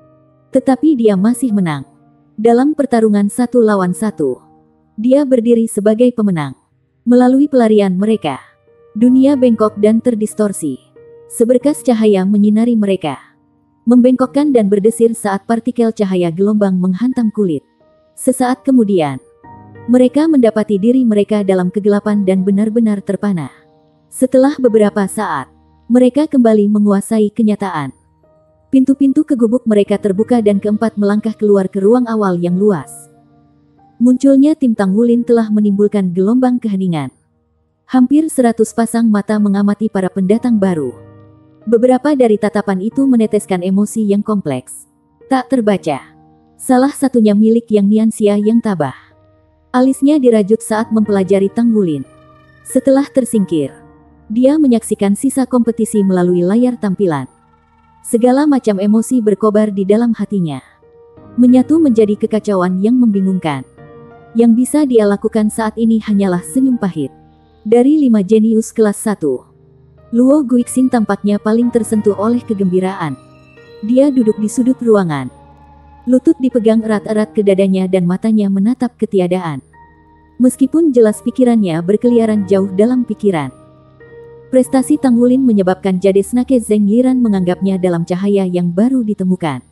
Speaker 1: Tetapi dia masih menang. Dalam pertarungan satu lawan satu, dia berdiri sebagai pemenang. Melalui pelarian mereka, dunia bengkok dan terdistorsi. Seberkas cahaya menyinari mereka. Membengkokkan dan berdesir saat partikel cahaya gelombang menghantam kulit. Sesaat kemudian, mereka mendapati diri mereka dalam kegelapan dan benar-benar terpana. Setelah beberapa saat, mereka kembali menguasai kenyataan. Pintu-pintu ke gubuk mereka terbuka dan keempat melangkah keluar ke ruang awal yang luas. Munculnya tim Tanggulin telah menimbulkan gelombang keheningan. Hampir seratus pasang mata mengamati para pendatang baru. Beberapa dari tatapan itu meneteskan emosi yang kompleks, tak terbaca. Salah satunya milik Yang Nianxia yang tabah. Alisnya dirajut saat mempelajari Tanggulin. Setelah tersingkir, dia menyaksikan sisa kompetisi melalui layar tampilan. Segala macam emosi berkobar di dalam hatinya. Menyatu menjadi kekacauan yang membingungkan. Yang bisa dia lakukan saat ini hanyalah senyum pahit. Dari lima jenius kelas satu, Luo Guixing tampaknya paling tersentuh oleh kegembiraan. Dia duduk di sudut ruangan. Lutut dipegang erat-erat ke dadanya dan matanya menatap ketiadaan. Meskipun jelas pikirannya berkeliaran jauh dalam pikiran. Prestasi Tanggulin menyebabkan Jade Snake Zheng Yiran menganggapnya dalam cahaya yang baru ditemukan.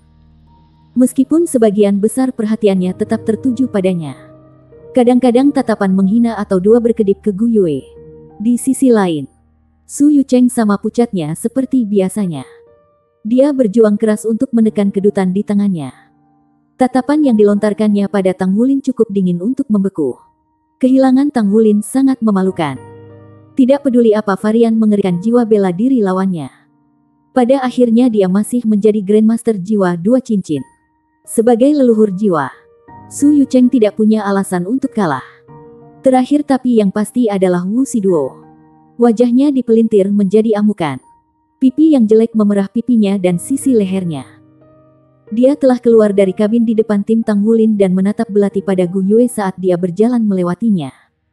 Speaker 1: Meskipun sebagian besar perhatiannya tetap tertuju padanya. Kadang-kadang tatapan menghina atau dua berkedip ke Gu Yue. Di sisi lain, Su Yucheng sama pucatnya seperti biasanya. Dia berjuang keras untuk menekan kedutan di tangannya. Tatapan yang dilontarkannya pada Tanggulin cukup dingin untuk membeku. Kehilangan Tanggulin sangat memalukan. Tidak peduli apa varian mengerikan jiwa bela diri lawannya. Pada akhirnya dia masih menjadi Grandmaster jiwa dua cincin. Sebagai leluhur jiwa, Su Yucheng tidak punya alasan untuk kalah. Terakhir tapi yang pasti adalah Wu Shiduo. Wajahnya dipelintir menjadi amukan. Pipi yang jelek memerah pipinya dan sisi lehernya. Dia telah keluar dari kabin di depan tim Tanggulin dan menatap belati pada Gu Yue saat dia berjalan melewatinya.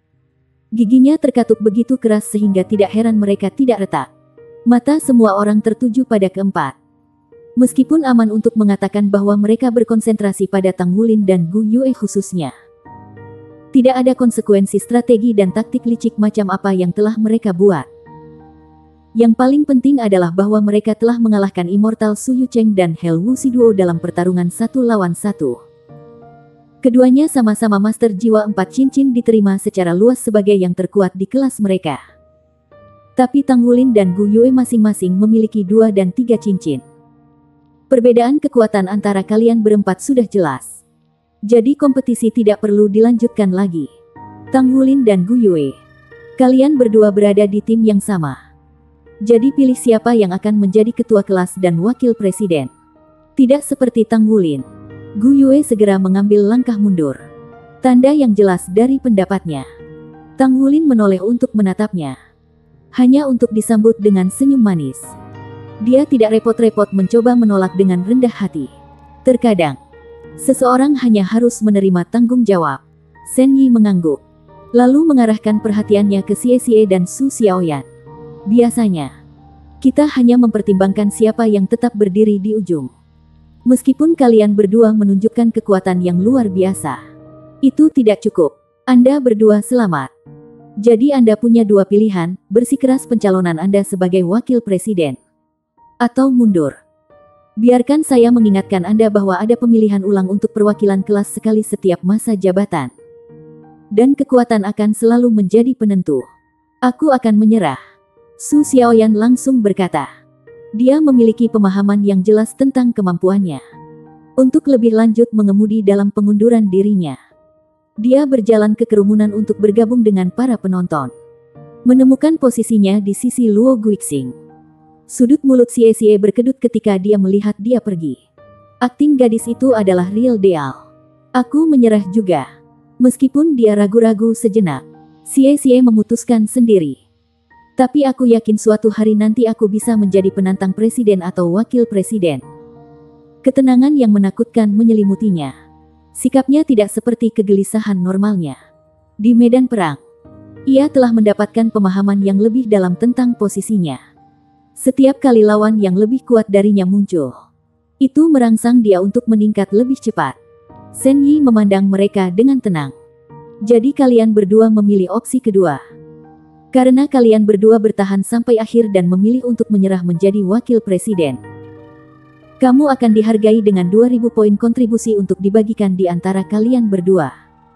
Speaker 1: Giginya terkatup begitu keras sehingga tidak heran mereka tidak retak. Mata semua orang tertuju pada keempat. Meskipun aman untuk mengatakan bahwa mereka berkonsentrasi pada Tanggulin dan Gu Yue khususnya. Tidak ada konsekuensi strategi dan taktik licik macam apa yang telah mereka buat. Yang paling penting adalah bahwa mereka telah mengalahkan Immortal Su Yucheng dan Hell Wu Shiduo dalam pertarungan satu lawan satu. Keduanya sama-sama master jiwa empat cincin diterima secara luas sebagai yang terkuat di kelas mereka. Tapi Tanggulin dan Gu Yue masing-masing memiliki dua dan tiga cincin. Perbedaan kekuatan antara kalian berempat sudah jelas. Jadi kompetisi tidak perlu dilanjutkan lagi. Tanggulin dan Gu Yue, kalian berdua berada di tim yang sama. Jadi pilih siapa yang akan menjadi ketua kelas dan wakil presiden. Tidak seperti Tanggulin, Gu Yue segera mengambil langkah mundur. Tanda yang jelas dari pendapatnya. Tanggulin menoleh untuk menatapnya. Hanya untuk disambut dengan senyum manis. Dia tidak repot-repot mencoba menolak dengan rendah hati. Terkadang, seseorang hanya harus menerima tanggung jawab. Shen Yi mengangguk. Lalu mengarahkan perhatiannya ke Xie Xie dan Su Xiaoyan. Biasanya, kita hanya mempertimbangkan siapa yang tetap berdiri di ujung. Meskipun kalian berdua menunjukkan kekuatan yang luar biasa, itu tidak cukup. Anda berdua selamat. Jadi Anda punya dua pilihan, bersikeras pencalonan Anda sebagai wakil presiden. Atau mundur. Biarkan saya mengingatkan Anda bahwa ada pemilihan ulang untuk perwakilan kelas sekali setiap masa jabatan. Dan kekuatan akan selalu menjadi penentu. Aku akan menyerah. Su Xiaoyan langsung berkata. Dia memiliki pemahaman yang jelas tentang kemampuannya untuk lebih lanjut mengemudi dalam pengunduran dirinya. Dia berjalan ke kerumunan untuk bergabung dengan para penonton. Menemukan posisinya di sisi Luo Guixing. Sudut mulut Xie Xie berkedut ketika dia melihat dia pergi. Akting gadis itu adalah real deal. Aku menyerah juga. Meskipun dia ragu-ragu sejenak, Xie Xie memutuskan sendiri. Tapi aku yakin suatu hari nanti aku bisa menjadi penantang presiden atau wakil presiden. Ketenangan yang menakutkan menyelimutinya. Sikapnya tidak seperti kegelisahan normalnya. Di medan perang, ia telah mendapatkan pemahaman yang lebih dalam tentang posisinya. Setiap kali lawan yang lebih kuat darinya muncul, itu merangsang dia untuk meningkat lebih cepat. Shen Yi memandang mereka dengan tenang. Jadi kalian berdua memilih opsi kedua. Karena kalian berdua bertahan sampai akhir dan memilih untuk menyerah menjadi wakil presiden. Kamu akan dihargai dengan dua ribu poin kontribusi untuk dibagikan di antara kalian berdua.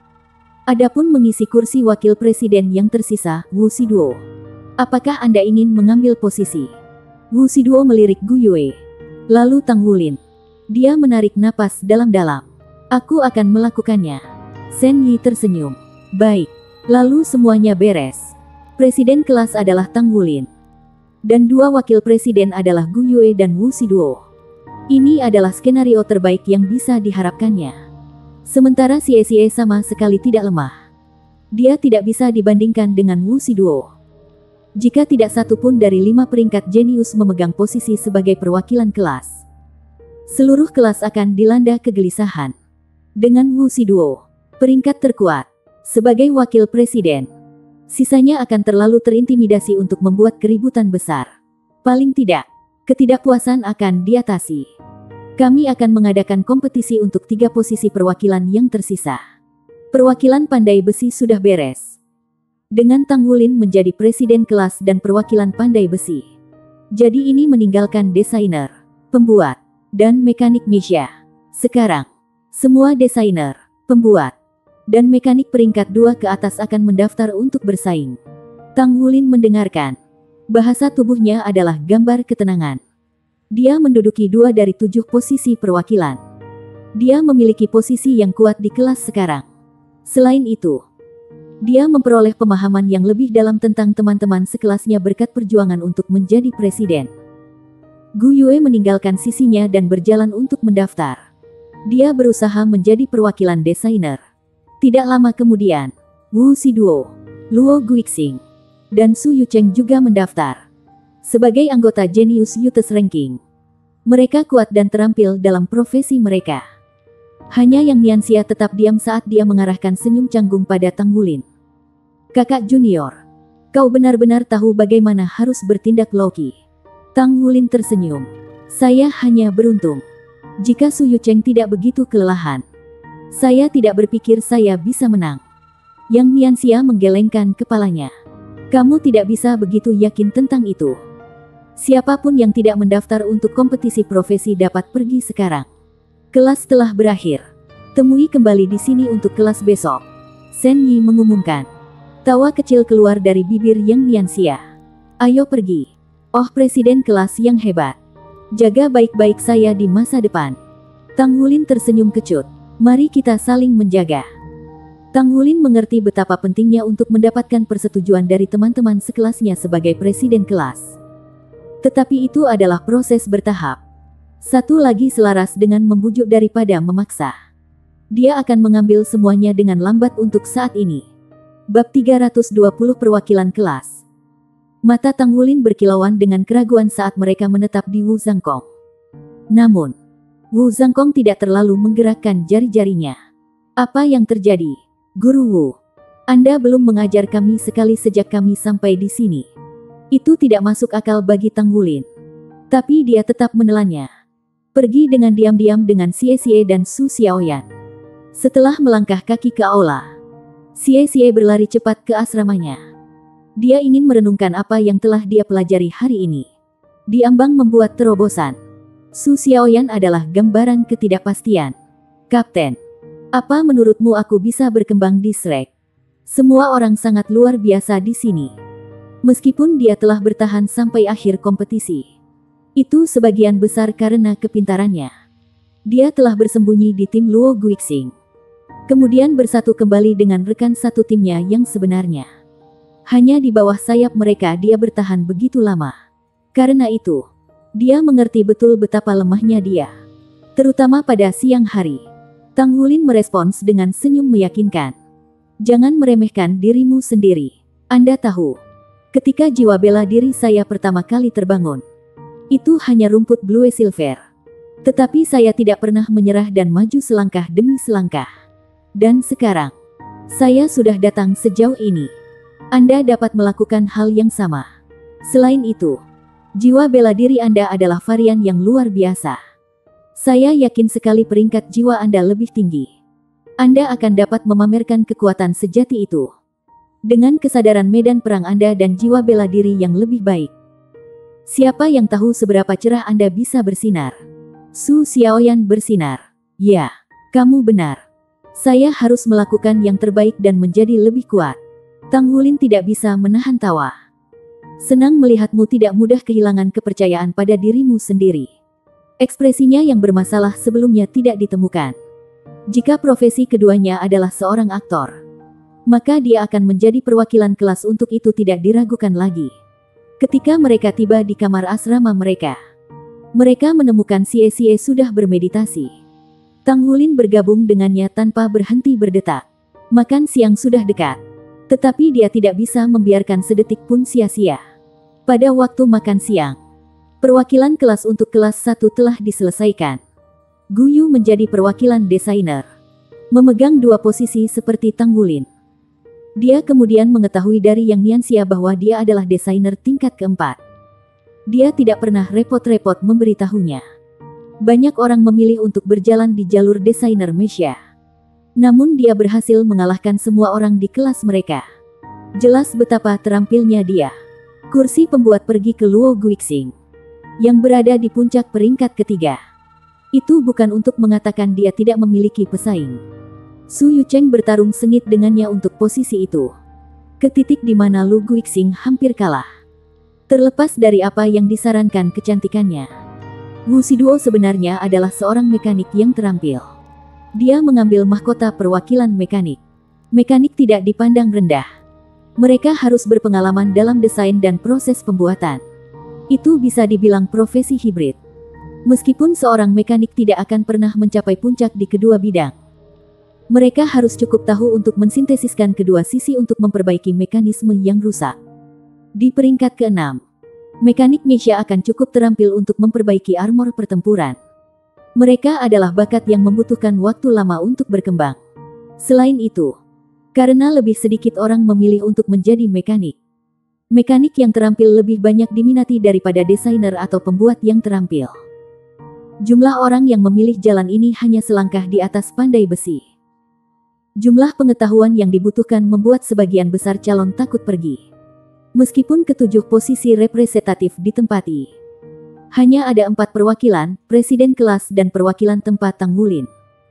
Speaker 1: Adapun mengisi kursi wakil presiden yang tersisa, Wu Shiduo. Apakah Anda ingin mengambil posisi? Wu Shiduo melirik Gu Yue. Lalu Tang Wulin. Dia menarik napas dalam-dalam. Aku akan melakukannya. Shen Yi tersenyum. Baik. Lalu semuanya beres. Presiden kelas adalah Tang Wulin. Dan dua wakil presiden adalah Gu Yue dan Wu Shiduo. Ini adalah skenario terbaik yang bisa diharapkannya. Sementara Xie Xie sama sekali tidak lemah. Dia tidak bisa dibandingkan dengan Wu Shiduo. Jika tidak satu pun dari lima peringkat jenius memegang posisi sebagai perwakilan kelas, seluruh kelas akan dilanda kegelisahan. Dengan Wu Shiduo, peringkat terkuat, sebagai wakil presiden, sisanya akan terlalu terintimidasi untuk membuat keributan besar. Paling tidak, ketidakpuasan akan diatasi. Kami akan mengadakan kompetisi untuk tiga posisi perwakilan yang tersisa. Perwakilan pandai besi sudah beres. Dengan Tang Wulin menjadi presiden kelas dan perwakilan pandai besi. Jadi ini meninggalkan desainer, pembuat, dan mekanik media. Sekarang, semua desainer, pembuat, dan mekanik peringkat dua ke atas akan mendaftar untuk bersaing. Tang Wulin mendengarkan. Bahasa tubuhnya adalah gambar ketenangan. Dia menduduki dua dari tujuh posisi perwakilan. Dia memiliki posisi yang kuat di kelas sekarang. Selain itu, dia memperoleh pemahaman yang lebih dalam tentang teman-teman sekelasnya berkat perjuangan untuk menjadi presiden. Gu Yue meninggalkan sisinya dan berjalan untuk mendaftar. Dia berusaha menjadi perwakilan desainer. Tidak lama kemudian, Wu Shiduo, Luo Guixing, dan Su Yucheng juga mendaftar. Sebagai anggota Genius Youth Ranking, mereka kuat dan terampil dalam profesi mereka. Hanya yang Nianxia tetap diam saat dia mengarahkan senyum canggung pada Tang Wulin. Kakak junior, kau benar-benar tahu bagaimana harus bertindak Loki. Tang Wulin tersenyum. Saya hanya beruntung. Jika Su Yucheng tidak begitu kelelahan, saya tidak berpikir saya bisa menang. Yang Nianxia menggelengkan kepalanya. Kamu tidak bisa begitu yakin tentang itu. Siapapun yang tidak mendaftar untuk kompetisi profesi dapat pergi sekarang. Kelas telah berakhir. Temui kembali di sini untuk kelas besok. Shen Yi mengumumkan. Tawa kecil keluar dari bibir Yang Nianxia. Ayo pergi. Oh presiden kelas yang hebat. Jaga baik-baik saya di masa depan. Tang Wulin tersenyum kecut. Mari kita saling menjaga. Tang Wulin mengerti betapa pentingnya untuk mendapatkan persetujuan dari teman-teman sekelasnya sebagai presiden kelas. Tetapi itu adalah proses bertahap. Satu lagi selaras dengan membujuk daripada memaksa. Dia akan mengambil semuanya dengan lambat untuk saat ini. Bab tiga ratus dua puluh Perwakilan Kelas. Mata Tang Wulin berkilauan dengan keraguan saat mereka menetap di Wu Zhangkong. Namun, Wu Zhangkong tidak terlalu menggerakkan jari-jarinya. Apa yang terjadi? Guru Wu, Anda belum mengajar kami sekali sejak kami sampai di sini. Itu tidak masuk akal bagi Tang Wulin. Tapi dia tetap menelannya. Pergi dengan diam-diam dengan Xie Xie dan Su Xiaoyan. Setelah melangkah kaki ke aula, Xie Xie berlari cepat ke asramanya. Dia ingin merenungkan apa yang telah dia pelajari hari ini. Diambang membuat terobosan. Su Xiaoyan adalah gambaran ketidakpastian. Kapten, apa menurutmu aku bisa berkembang di Shrek? Semua orang sangat luar biasa di sini. Meskipun dia telah bertahan sampai akhir kompetisi, itu sebagian besar karena kepintarannya. Dia telah bersembunyi di tim Luo Guixing. Kemudian bersatu kembali dengan rekan satu timnya yang sebenarnya. Hanya di bawah sayap mereka dia bertahan begitu lama. Karena itu, dia mengerti betul betapa lemahnya dia. Terutama pada siang hari. Tang Wulin merespons dengan senyum meyakinkan. Jangan meremehkan dirimu sendiri. Anda tahu, ketika jiwa bela diri saya pertama kali terbangun, itu hanya rumput Blue Silver. Tetapi saya tidak pernah menyerah dan maju selangkah demi selangkah. Dan sekarang, saya sudah datang sejauh ini. Anda dapat melakukan hal yang sama. Selain itu, jiwa bela diri Anda adalah varian yang luar biasa. Saya yakin sekali peringkat jiwa Anda lebih tinggi. Anda akan dapat memamerkan kekuatan sejati itu. Dengan kesadaran medan perang Anda dan jiwa bela diri yang lebih baik. Siapa yang tahu seberapa cerah Anda bisa bersinar? Su Xiaoyan bersinar. Ya, kamu benar. Saya harus melakukan yang terbaik dan menjadi lebih kuat. Tang Wulin tidak bisa menahan tawa. Senang melihatmu tidak mudah kehilangan kepercayaan pada dirimu sendiri. Ekspresinya yang bermasalah sebelumnya tidak ditemukan. Jika profesi keduanya adalah seorang aktor, maka dia akan menjadi perwakilan kelas untuk itu tidak diragukan lagi. Ketika mereka tiba di kamar asrama mereka, mereka menemukan Xie Xie sudah bermeditasi. Tang Wulin bergabung dengannya tanpa berhenti berdetak. Makan siang sudah dekat. Tetapi dia tidak bisa membiarkan sedetik pun sia-sia. Pada waktu makan siang, perwakilan kelas untuk kelas satu telah diselesaikan. Gu Yu menjadi perwakilan desainer. Memegang dua posisi seperti Tang Wulin. Dia kemudian mengetahui dari Yang Nianxia bahwa dia adalah desainer tingkat keempat. Dia tidak pernah repot-repot memberitahunya. Banyak orang memilih untuk berjalan di jalur desainer Mesia. Namun dia berhasil mengalahkan semua orang di kelas mereka. Jelas betapa terampilnya dia. Kursi pembuat pergi ke Luo Guixing, yang berada di puncak peringkat ketiga. Itu bukan untuk mengatakan dia tidak memiliki pesaing. Su Yucheng bertarung sengit dengannya untuk posisi itu. Ke titik di mana Lu Guixing hampir kalah. Terlepas dari apa yang disarankan kecantikannya, Wu Siduo sebenarnya adalah seorang mekanik yang terampil. Dia mengambil mahkota perwakilan mekanik. Mekanik tidak dipandang rendah. Mereka harus berpengalaman dalam desain dan proses pembuatan. Itu bisa dibilang profesi hibrid. Meskipun seorang mekanik tidak akan pernah mencapai puncak di kedua bidang, mereka harus cukup tahu untuk mensintesiskan kedua sisi untuk memperbaiki mekanisme yang rusak. Di peringkat keenam, mekanik Mesia akan cukup terampil untuk memperbaiki armor pertempuran. Mereka adalah bakat yang membutuhkan waktu lama untuk berkembang. Selain itu, karena lebih sedikit orang memilih untuk menjadi mekanik, mekanik yang terampil lebih banyak diminati daripada desainer atau pembuat yang terampil. Jumlah orang yang memilih jalan ini hanya selangkah di atas pandai besi. Jumlah pengetahuan yang dibutuhkan membuat sebagian besar calon takut pergi. Meskipun ketujuh posisi representatif ditempati, hanya ada empat perwakilan, presiden kelas dan perwakilan tempat Tang Wulin,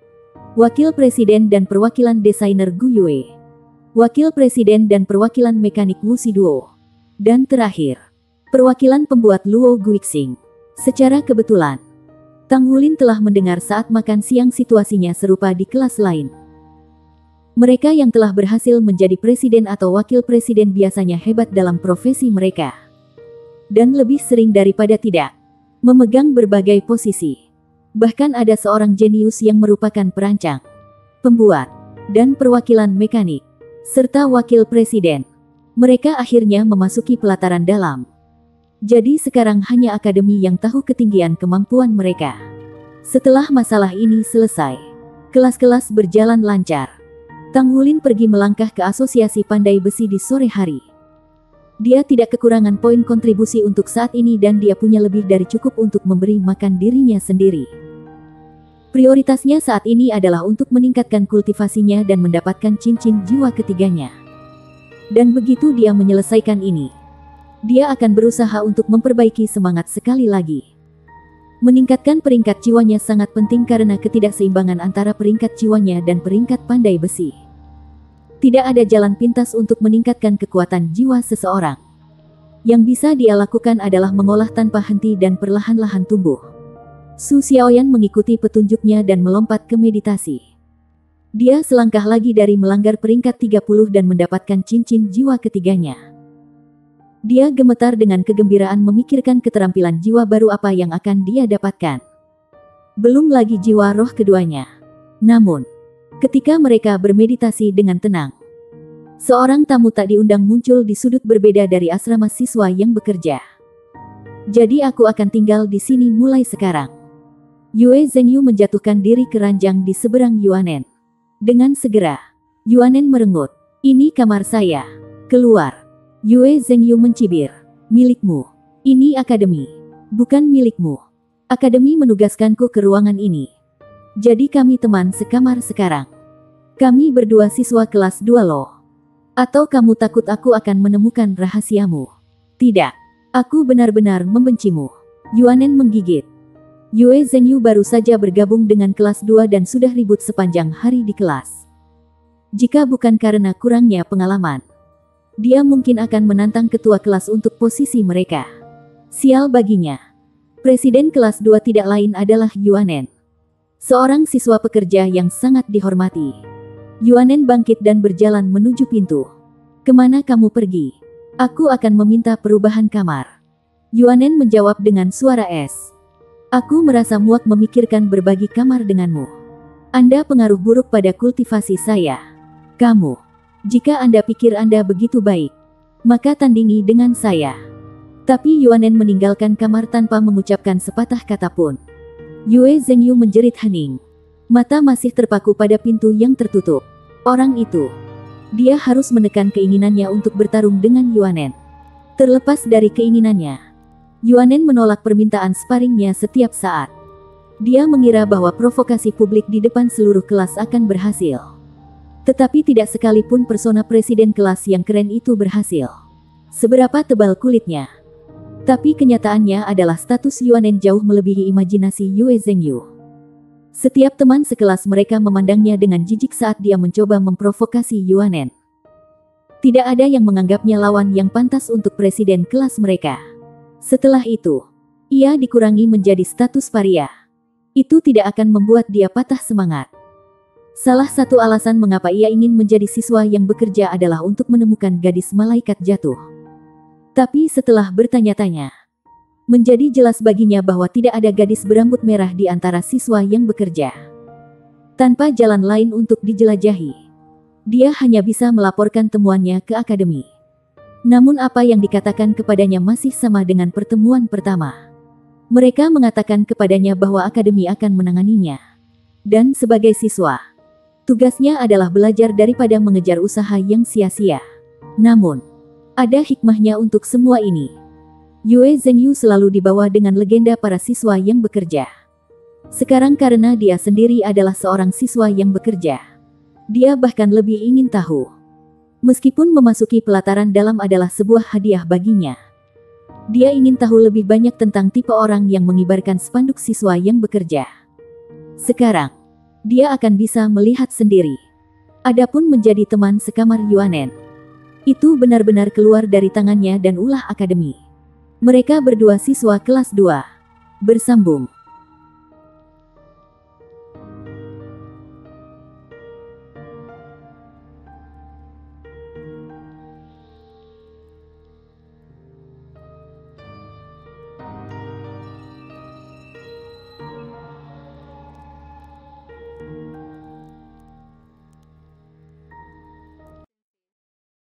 Speaker 1: wakil presiden dan perwakilan desainer Gu Yue, wakil presiden dan perwakilan mekanik Wu Siduo, dan terakhir, perwakilan pembuat Luo Guixing. Secara kebetulan, Tang Wulin telah mendengar saat makan siang situasinya serupa di kelas lain. Mereka yang telah berhasil menjadi presiden atau wakil presiden biasanya hebat dalam profesi mereka. Dan lebih sering daripada tidak, memegang berbagai posisi. Bahkan ada seorang jenius yang merupakan perancang, pembuat, dan perwakilan mekanik, serta wakil presiden. Mereka akhirnya memasuki pelataran dalam. Jadi sekarang hanya akademi yang tahu ketinggian kemampuan mereka. Setelah masalah ini selesai, kelas-kelas berjalan lancar. Tang Wulin pergi melangkah ke asosiasi pandai besi di sore hari. Dia tidak kekurangan poin kontribusi untuk saat ini dan dia punya lebih dari cukup untuk memberi makan dirinya sendiri. Prioritasnya saat ini adalah untuk meningkatkan kultivasinya dan mendapatkan cincin jiwa ketiganya. Dan begitu dia menyelesaikan ini, dia akan berusaha untuk memperbaiki semangat sekali lagi. Meningkatkan peringkat jiwanya sangat penting karena ketidakseimbangan antara peringkat jiwanya dan peringkat pandai besi. Tidak ada jalan pintas untuk meningkatkan kekuatan jiwa seseorang. Yang bisa dia lakukan adalah mengolah tanpa henti dan perlahan-lahan tumbuh. Su Xiaoyan mengikuti petunjuknya dan melompat ke meditasi. Dia selangkah lagi dari melanggar peringkat tiga puluh dan mendapatkan cincin jiwa ketiganya. Dia gemetar dengan kegembiraan memikirkan keterampilan jiwa baru apa yang akan dia dapatkan. Belum lagi jiwa roh keduanya. Namun, ketika mereka bermeditasi dengan tenang, seorang tamu tak diundang muncul di sudut berbeda dari asrama siswa yang bekerja. Jadi aku akan tinggal di sini mulai sekarang. Yue Zhengyu menjatuhkan diri ke ranjang di seberang Yuanen. Dengan segera, Yuanen merengut. Ini kamar saya. Keluar. Yue Zhengyu mencibir. Milikmu. Ini akademi. Bukan milikmu. Akademi menugaskanku ke ruangan ini. Jadi kami teman sekamar sekarang. Kami berdua siswa kelas dua loh. Atau kamu takut aku akan menemukan rahasiamu? Tidak. Aku benar-benar membencimu. Yuanen menggigit. Yue Zhengyu baru saja bergabung dengan kelas dua dan sudah ribut sepanjang hari di kelas. Jika bukan karena kurangnya pengalaman, dia mungkin akan menantang ketua kelas untuk posisi mereka. Sial baginya. Presiden kelas dua tidak lain adalah Yuanen. Seorang siswa pekerja yang sangat dihormati. Yuanen bangkit dan berjalan menuju pintu. Kemana kamu pergi? Aku akan meminta perubahan kamar. Yuanen menjawab dengan suara es. Aku merasa muak memikirkan berbagi kamar denganmu. Anda pengaruh buruk pada kultivasi saya. Kamu. Jika Anda pikir Anda begitu baik, maka tandingi dengan saya. Tapi Yuanen meninggalkan kamar tanpa mengucapkan sepatah kata pun. Yue Zhengyu menjerit hening. Mata masih terpaku pada pintu yang tertutup. Orang itu. Dia harus menekan keinginannya untuk bertarung dengan Yuanen. Terlepas dari keinginannya, Yuanen menolak permintaan sparingnya setiap saat. Dia mengira bahwa provokasi publik di depan seluruh kelas akan berhasil. Tetapi tidak sekalipun persona presiden kelas yang keren itu berhasil. Seberapa tebal kulitnya. Tapi kenyataannya adalah status Yuanen jauh melebihi imajinasi Yue Zhengyu. Setiap teman sekelas mereka memandangnya dengan jijik saat dia mencoba memprovokasi Yuanen. Tidak ada yang menganggapnya lawan yang pantas untuk presiden kelas mereka. Setelah itu, ia dikurangi menjadi status paria. Itu tidak akan membuat dia patah semangat. Salah satu alasan mengapa ia ingin menjadi siswa yang bekerja adalah untuk menemukan gadis malaikat jatuh. Tapi setelah bertanya-tanya, menjadi jelas baginya bahwa tidak ada gadis berambut merah di antara siswa yang bekerja. Tanpa jalan lain untuk dijelajahi, dia hanya bisa melaporkan temuannya ke akademi. Namun apa yang dikatakan kepadanya masih sama dengan pertemuan pertama. Mereka mengatakan kepadanya bahwa akademi akan menanganinya. Dan sebagai siswa, tugasnya adalah belajar daripada mengejar usaha yang sia-sia. Namun, ada hikmahnya untuk semua ini. Yue Zhengyu selalu dibawa dengan legenda para siswa yang bekerja. Sekarang karena dia sendiri adalah seorang siswa yang bekerja, dia bahkan lebih ingin tahu. Meskipun memasuki pelataran dalam adalah sebuah hadiah baginya, dia ingin tahu lebih banyak tentang tipe orang yang mengibarkan spanduk siswa yang bekerja. Sekarang, dia akan bisa melihat sendiri. Adapun menjadi teman sekamar Yuanen, itu benar-benar keluar dari tangannya dan ulah akademi. Mereka berdua siswa kelas dua. Bersambung.